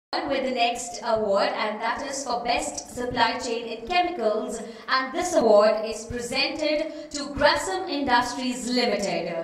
With the next award, and that is for Best Supply Chain in Chemicals, and this award is presented to Grasim Industries Ltd.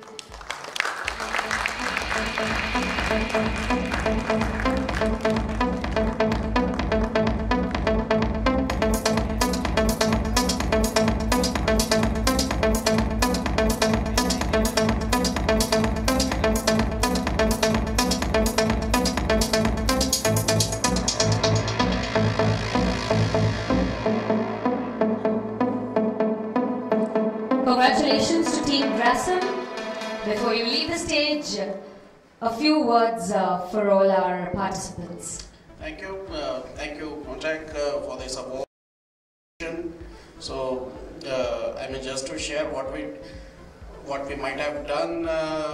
Congratulations to Team Grasim. Before you leave the stage, a few words for all our participants. Thank you, Contact, for this award. So, I mean, just to share what we might have done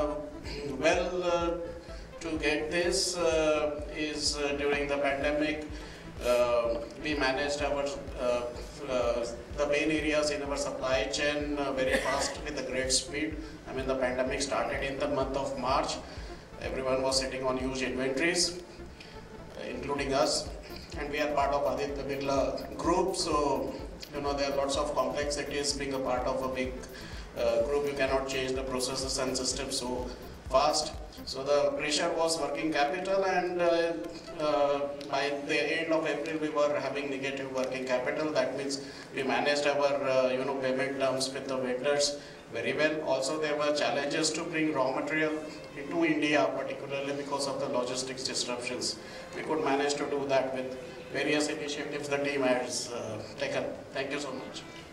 to get this is during the pandemic. We managed our the main areas in our supply chain very fast with a great speed. I mean, the pandemic started in the month of March. Everyone was sitting on huge inventories, including us, and we are part of Aditya Birla group. So, you know, there are lots of complexities. Being a part of a big group, you cannot change the processes and systems so fast. So the pressure was working capital, and by the end of April we were having negative working capital. That means we managed our payment terms with the vendors very well. Also, there were challenges to bring raw material into India, particularly because of the logistics disruptions. We could manage to do that with various initiatives the team has taken. Thank you so much.